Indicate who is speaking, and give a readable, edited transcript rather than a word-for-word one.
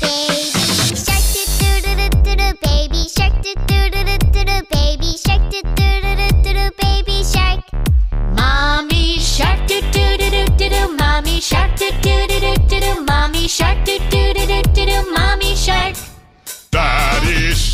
Speaker 1: Baby shark, do do do do do do. Baby shark, do do do do do do. Baby shark. Mommy shark, do do do do do do. Mommy shark, do do do do do do.